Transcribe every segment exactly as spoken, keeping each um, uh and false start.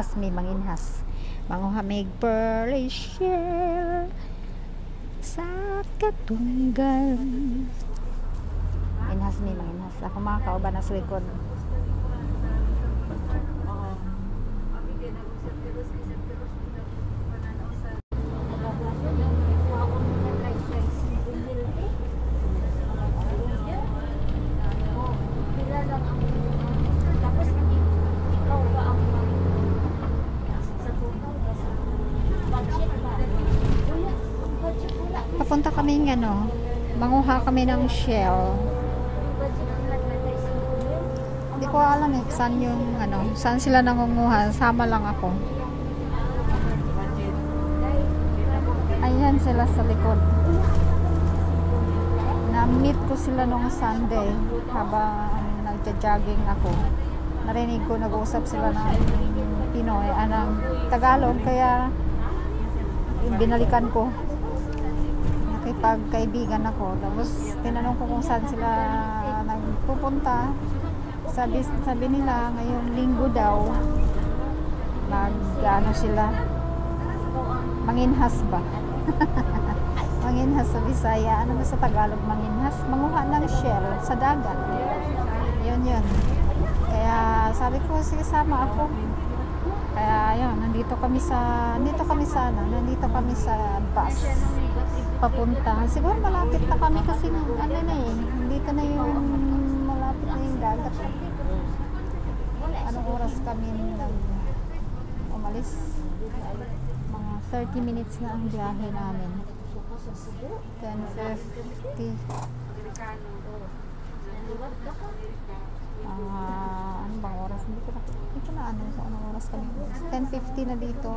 Inhas mi manginhas. Manguha mig pearly shell sa katunggan. Inhas mi manginhas. Ako mga kauban na sa likod. Papunta kami ng ano, manguha kami ng shell. Hindi ko alam eh, saan yung ano, saan sila nangunguha. Sama lang ako. Ayan sila sa likod. Na-meet ko sila nung Sunday habang nagja-jogging ako. Narinig ko nag-uusap sila ng Pinoy, anang Tagalog, kaya binalikan ko. Pagkaibigan ako, tapos tinanong ko kung saan sila nagpupunta. Sabi, sabi nila ngayong linggo daw mag ano sila manginhas ba. Manginhas sa Bisaya, ano ba sa Tagalog manginhas? Manguha ng shell sa dagat, yun yun. Kaya sabi ko sige sama ako. Kaya yun, nandito kami sa nandito kami sa ano, nandito kami sa bus papunta. Siguro malapit na kami kasi ano na eh, dito na yung malapit na yung dagat. Anong oras kami nag umalis? Mga thirty minutes na ang biyahe namin. ten fifty. Uh, ano bang oras? Hindi ko na, hindi ko na ano sa anong oras kami. ten fifty na dito.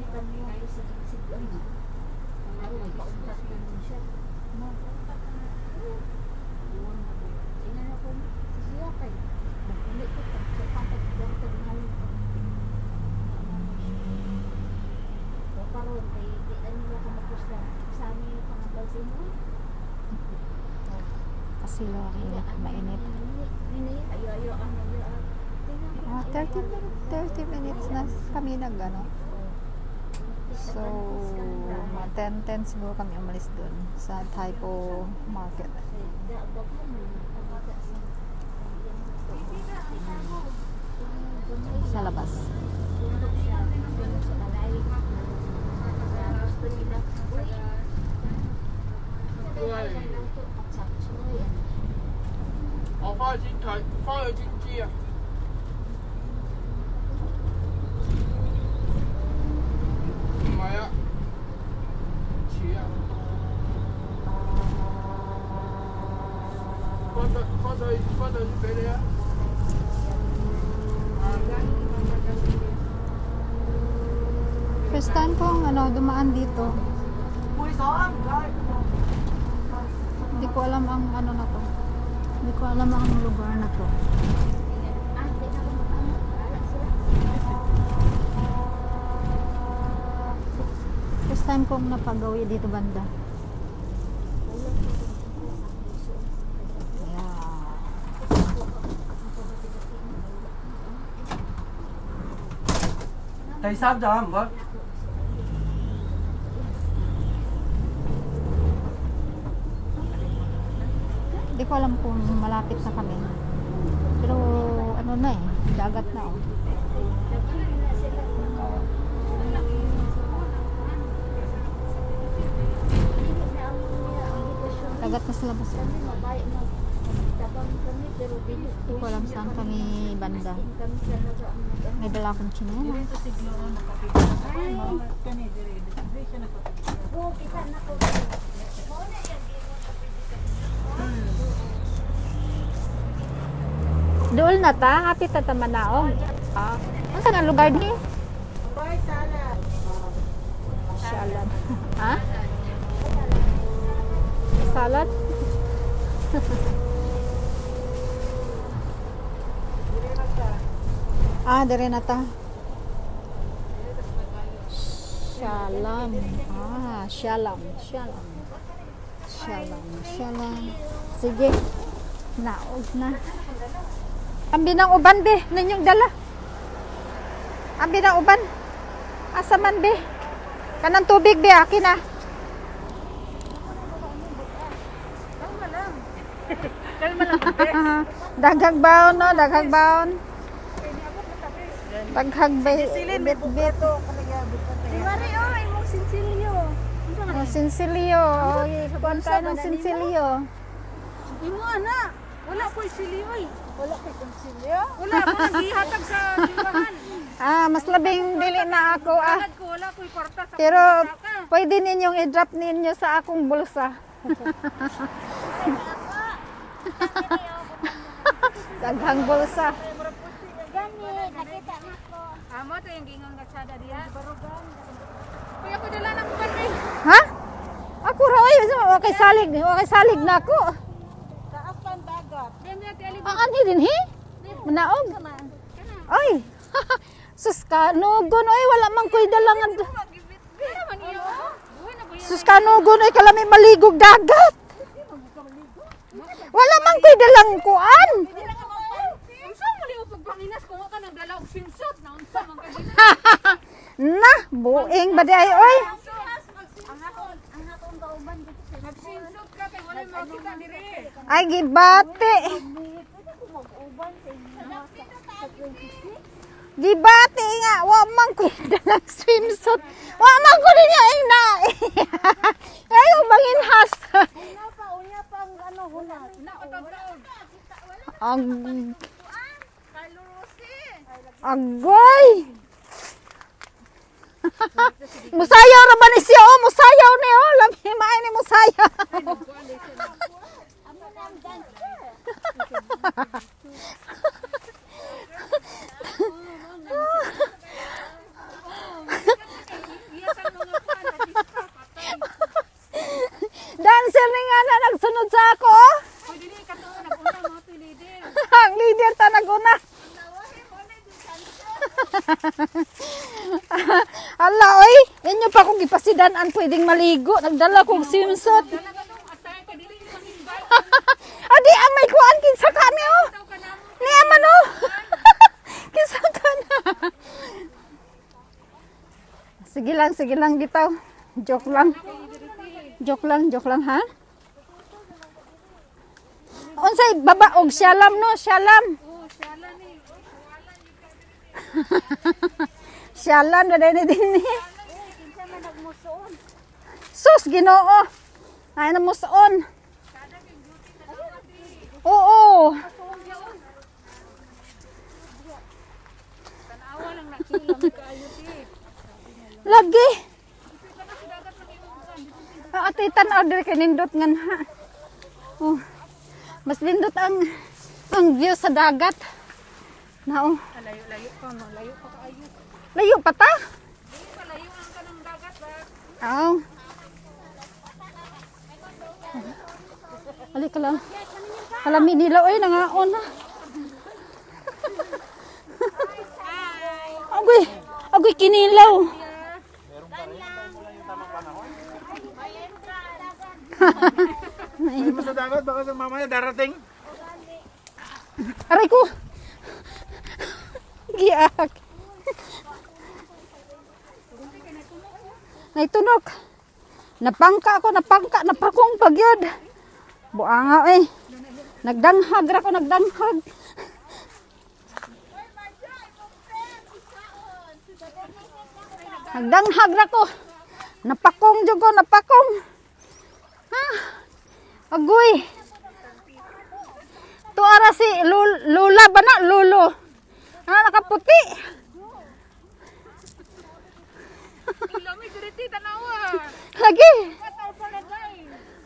Kasi lang mainit. Ah, thirty minutes, thirty minutes na kami nag ano. So, mga ten ten siguro kami umalis dun sa Taipo Market. Sa labas. 我翻去睇，翻去先知啊。唔係啊，似啊。翻對翻對翻對先俾你啊。 First time kong ano, dumaan dito. Hindi ko alam ang ano na to. Hindi ko alam ang lugar na to. First time kong napagawi dito banda. Yeah. 第三站唔該。 Hindi ko alam kung malapit na kami. Pero ano na eh, dagat na oh. Dagat na sa labas. Hindi ko alam saan kami banda. May dala akong chinelas. Dool na ta, hapit na tamanaong. Ah, ano saan ang lugar ni? Salad. Salad. Ha? Salad? Ah, dire na ta. Shalom. Ah, shalom. Shalom. Shalom. Shalom. Sige. Naog na. Ambi ng uban be, ninyong dala. Abi na uban. Asa man be? Kanang tubig be akin na. Kalma lang. Daghag baon no, daghag baon. Daghag bay. Silin Bit bit. Mari oh, imong sinsilyo. Oh, sinsilyo. Oh, ikuan tayo ng sinsilyo. Imo ana. Wala ko'y silyo eh. Wala ko'y konsilyo? Wala ko naghihatag sa liwahan. Ah, mas labing dili na ako ah. Agad ko, wala ko'y kwarta sa Pero pagkaka. pwede ninyong i-drop ninyo sa akong bulsa. Daghang bulsa. Gani, nakita na ko. Amo to yung gingon katsada diya. Barugan. Kuya ko dala ng uban eh. Ha? Ako ra oy, okay salig, okay salig na ako. Taas pan dagat. Diyan diya ti Ang ani din hi? Manaog. Ay. Sus ka, nugon oy, wala man koy dalangan. Sus ka, nugon oy, kalami maligog dagat. Wala man koy dalang kuan. Unsa mo liyo pagpanginas kung ka nang dala og swimsuit na unsa man ka din. Na, buing ba di ay oy? Ang haton, ang haton kauban dito sa nag-swimsuit ka kay wala makita dire. Ay gibati. Gibati nga, wa man koy dalang swimsuit. Wa man ko din ya ing na. Ay bangin has. Una pa, una pa ang ano huna. Na utod-utod. Ang Kalusi. agoy. Musayaw ra ba ni siya? Oh, musayaw ni oh. Labi maay ni musayaw. Amo nang dancer. Dancer ni nga na nagsunod sa ako. Oh. Oy dili ka to nag-una mo to leader. Ang leader ta naguna. Hala oy, inyo pa kung gipasidanan pwedeng maligo. Nagdala kong swimsuit. Dala ka tong atay ka dili mo invite. Adi amay kuan kinsa ka ni oh. Taw ka namo. Ni aman oh. Kinsa ka na. Sige lang, sige lang bitaw. Joke lang. Joke lang, joke lang ha. Unsay baba og syalam no, syalam. Oh, sala ni. Syalam na din din ni. Kinsa man nagmusuon. Sus Ginoo. Ay na muson. Oo. Tanawa lang nakila mo kaayo ti. Lagi. Ah, atitan order kay nindot ngan ha. Oh. Mas nindot ang ang view sa dagat. Nao. Layo-layo pa mo, layo pa kaayo. Layo pa ta? Dili pa layo ang kanang dagat ba. Oo. Ali ka lang. Kalami nila oy nangaon ha. Agoy, agoy kinilaw. Ay, sa dagat, baka sa mamaya darating. Aray ko. Giyak. Naitunog. Napangka ako, napangka, napakong pagyod. Buanga eh. Nagdanghag ra ko, nagdanghag. Nagdanghag ra ko. Napakong jud ko, napakong. Ha? Agoy. Tuara si Lul- Lula ba na? Lulo. Ah, nakaputi. Ilami diriti tanawa. Lagi. Kataw pa na dai.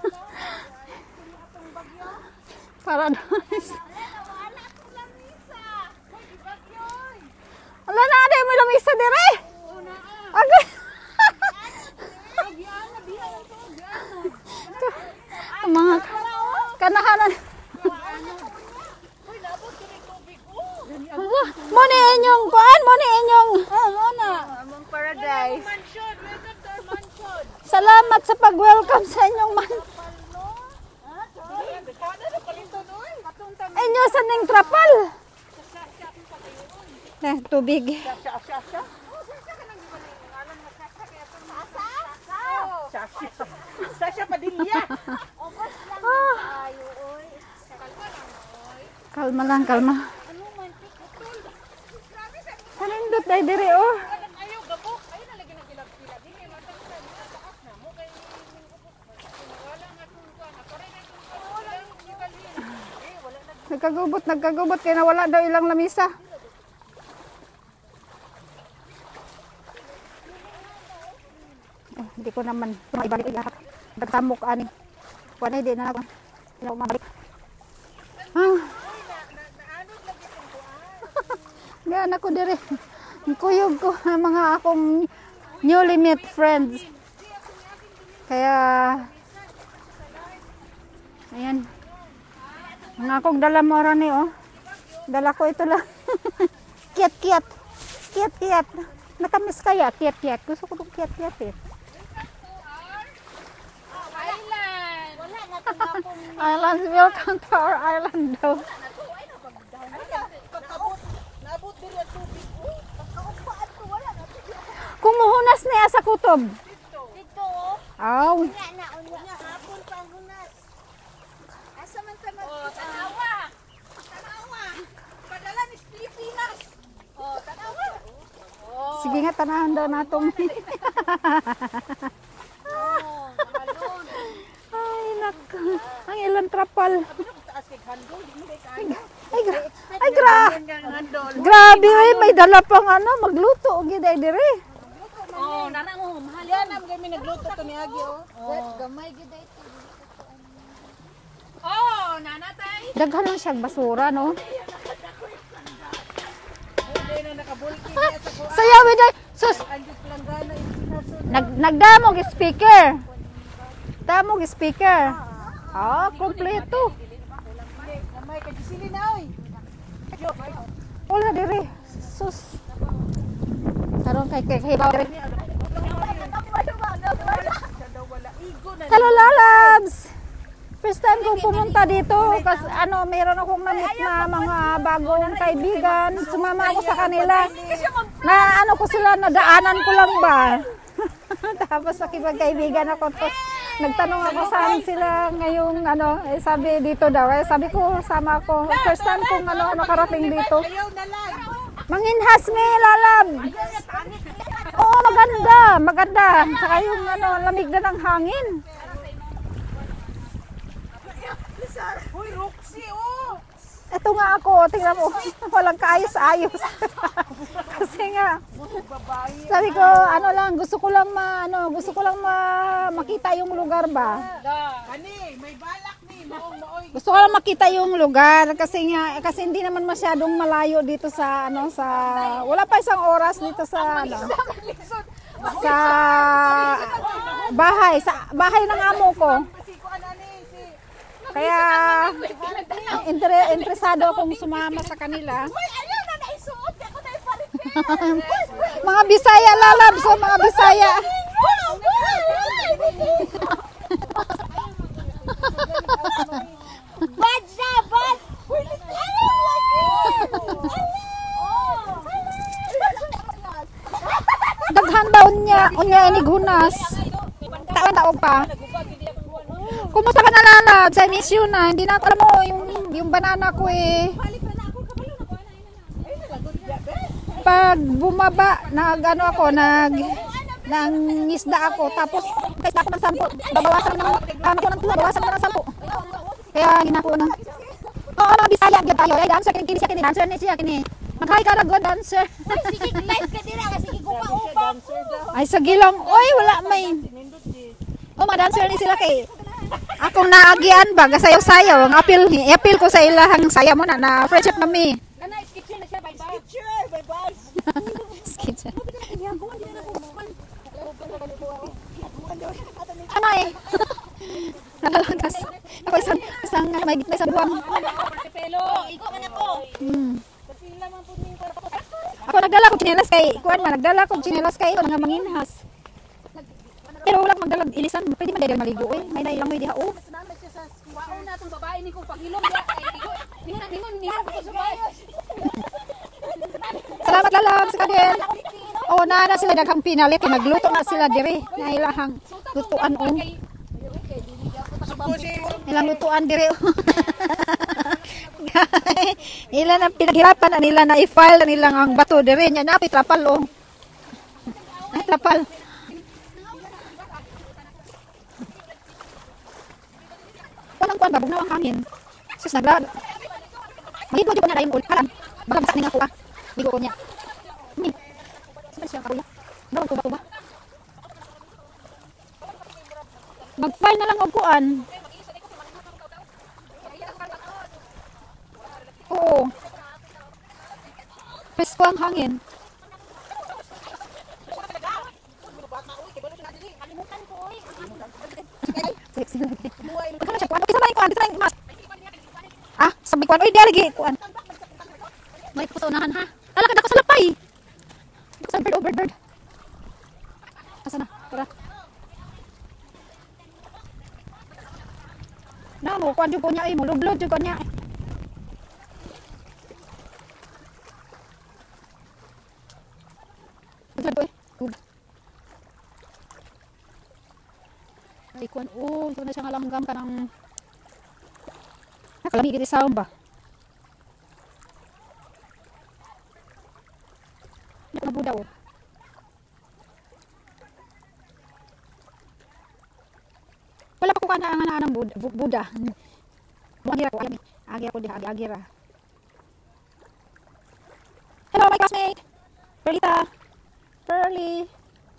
Paradise. Wala ko lamisa. Hoy, bagyoy. Wala na, ada may lamisa dire. Una ah. Agay. Biana, biana to, biana. Ang mga kanahanan. Hoy, nabot kini tubig oh. Hala, mo ni inyong kuan, mo ni inyong. Oh, mona. Among paradise. Mansion, welcome to our mansion. Salamat sa pag-welcome sa inyong man. Inyo sa ning trapal. na tubig. Sasha Padilla. Ah. Kalma lang, kalma. Kanindot dahil dire oh. Ayaw gabok. Ayaw na lagi nagilap-kilap. Hindi matang sa mga taas na mo kay wala nga tuntua na. Paray na tuntua. Wala yung ibalhin. Eh, wala na. Nagkagubot, nagkagubot kaya nawala daw ilang lamisa. Eh, hindi ko naman maibalik lahat. Nagtamok ani. Kuha na, hindi na ako. Hindi na ako mabalik. Ah. Gaan ako dire. Ang kuyog ko ng mga akong newly met friends. Kaya ayan. Ang akong dala mo ron eh oh. Dala ko ito lang. Kiat-kiat. Kiat-kiat. Natamis kaya kiat-kiat. Gusto ko itong kiat-kiat eh. Island. Wala na tunapong. Islands, welcome to our island daw. Naabot din ang tubig. Pagkaupaan ko, wala na. Kumuhunas niya sa kutob. Dito. Dito. Aw. Unya na, unya na. Hapon pang hunas. Asa man ka mag... Oh, tanawa. Tanawa. Padala ni Pilipinas. Oh, tanawa. Oh. Sige nga, tanahan daw natong. Oh, mahalon. Ay, naku. Ang ilang trapal. Taas kay handol, di mo kay kaya. Ay, gra ay gra grabe, ay, may dala pang ano, magluto. Gid ay dire. Oh, nana mo, mahal yan. Ang kami nagluto to ni Agi, oh. Gamay gid ay. Oh, nana tay. Daghan lang siyang basura, no? Hindi na nakabulki niya sa kuha. Sayawi day. Sus, Andit lang gana yung nag nagdamog speaker. Damog speaker. Ah, kompleto. Kamay ka sili na, oy. Wala dire. Sus. Karon kay kay hibaw dire. Hello lalabs. First time kong pumunta dito kasi ano, mayroon akong namit na mga bagong kaibigan. Sumama ako sa kanila. Na ano ko sila, nadaanan ko lang ba? Tapos nakipagkaibigan ako. Tapos nagtanong ako saan sila ngayong ano, eh, sabi dito daw. Eh, sabi ko sama ako. First time kong ano, nakarating dito. Ayaw na lang. Manginhas ni lalab. Oo, maganda, maganda. Saka yung ano, lamig na ng hangin. Uy, Roxy, oh. Ito nga ako, tingnan mo, walang kaayos-ayos. Kasi nga, sabi ko, ano lang, gusto ko lang ma, ano, gusto ko lang ma, makita yung lugar ba. Ani, may balak ni, maong maoy. Gusto ko lang makita yung lugar kasi nga, kasi hindi naman masyadong malayo dito sa, ano, sa, wala pa isang oras dito sa, ano, sa bahay, sa bahay ng amo ko. Kaya, inter interesado akong sumama sa kanila. Uy, ayaw na naisuot. Ako na ipalit. Mga Bisaya lalab sa mga Bisaya. Bad siya, bad. Daghan daw niya, unya inigunas. Taon taog pa. Kumusta ka na lalab? Sa miss you na. Hindi na alam mo yung yung banana ko eh. Pag bumaba, nag ano ako, nag nang isda ako, tapos kaisa ako ng sampo, babawasan ng kami ko ng tuwa, bawasan ko ng sampo. Kaya ginako na. Oo, mga Bisaya gyud tayo. Ay dancer kini siya kini, dancer ni siya kini. Mag-hi ka ra god dancer. Ay, sige, live ka dira kasi sige ko pa upang. Ay sa gilang, oy wala may. Oh, mga dancer ni sila kay. Akong naagian ba gasayaw-sayaw ang appeal ni. I-appeal ko sa ilahang saya mo na na friendship kami. Kana sketcher na siya, bye bye. Sketcher, bye bye. Sketcher. Ano eh? Nalalantas. Ako isang, isang, may gitna isang buwang. Pelo, iko man ako. Hmm. Kapila man po niyo para ko. Ako nagdala ko chinelas kay, kuan man, nagdala ko chinelas kay, mga manginhas. Pero wala magdala ilisan, pwede man dahil maligo eh. May nailang may diha oh. Sinama siya sa kuwaon na itong babae ni kong paghilom niya. Ay, ligo. Ningon, ningon, ningon ko sa bayo. Salamat lalab sa kadin. Oh, na na sila daghang pinalit kay nagluto na sila diri. Na ilahang lutuan on. Ilang lutuan diri. Ila na pinaghirapan na nila na i-file na nilang ang bato diri nya na trapal oh. Ay trapal. Walang kuan babog na ang hangin. Sus nagra. Maligo jud ko na dayon ul. Halang. Baka basta ning ako ah. Ligo ko niya. Ni. Sabay siya kabuya. Daw ko ba ko ba? Mag-file na lang og kuan. Oo. Presko ang hangin. Ah, sabi kuan oy dali kuan. May pusonahan ha. Ala kada ko sa lapay. Sa bird over bird. Asa na? Tara. Na mo kuan jud ko nya ay mo lublod jud ko nya. Ay kuan oh, ito na siya ngalanggam ka ng nakalami gini sound ba? Nakabuda oh. Wala pa ko kana ang anang Buda. Buda. Agira ko alam. Agira ko di agira. Hello my classmate. Perlita. Pearly.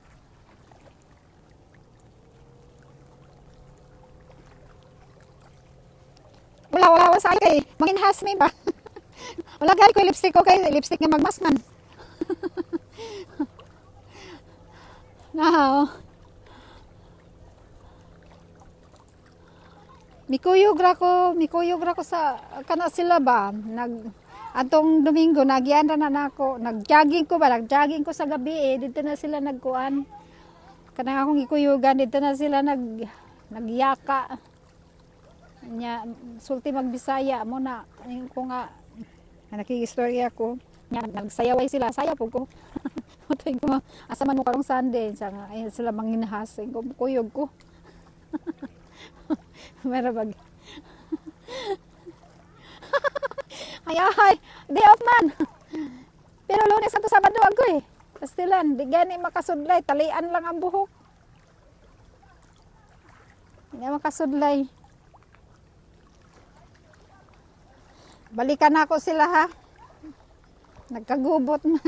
Wala wala wala sa kay manginhas may ba. Wala gay ko lipstick ko kay lipstick nga magmasman. Now. Mikuyog ra ko, mikuyog ra ko sa kana sila ba nag atong Domingo nagyan ra na nako, nag-jogging ko ba, nag-jogging ko sa gabi eh dito na sila nagkuan. Kana akong ikuyugan dito na sila nag nagyaka. Nya sulti magbisaya mo na ko nga nakikistorya ko. Nya nagsayaway sila, saya po ko. Utay ko asa man mo karong Sunday sa ay sila manginhas ko kuyog ko. Merabag. Ay ay, day off man. Pero Lunes at Sabado ako eh. Pastilan, di gani makasudlay, talian lang ang buhok. Hindi makasudlay. Balikan ako sila ha. Nagkagubot na.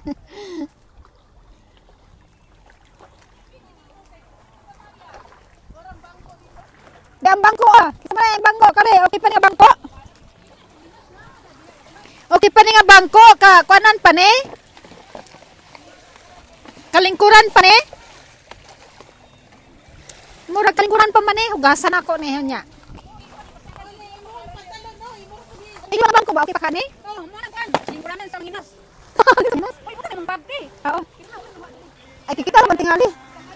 Ang bangko ah. Kita mana yang bangko kare? Okay pa ni bangko? Okay pa ni nga bangko ka kuanan pa ni? Kalingkuran pa ni? Murag kalingkuran pa man ni, hugasan ako ni nya. Ay yung bangko ba okay pa kani? Oh, mo na kan. Kalingkuran sa Ginas. Ginas? Oy, mo na mong babdi. Oo. Ay kita naman tingali.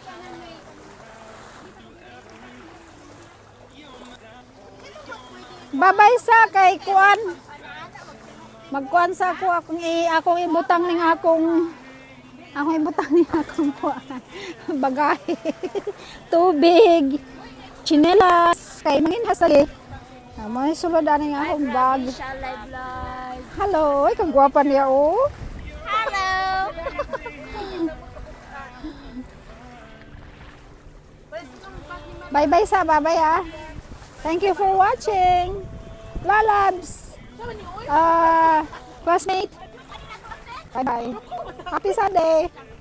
Babay sa kay kuan. Magkuan sa ako akong i akong ibutang ning akong akong ibutang ning akong kuan. Bagay. Tubig. Chinelas kay mangin hasali. May sulod ani nga akong bag. Hello, ay kang gwapa niya oh. Hello. Bye-bye sa babay ah. Thank you for watching. Lalabs. Uh, classmate. Bye-bye. Happy Sunday.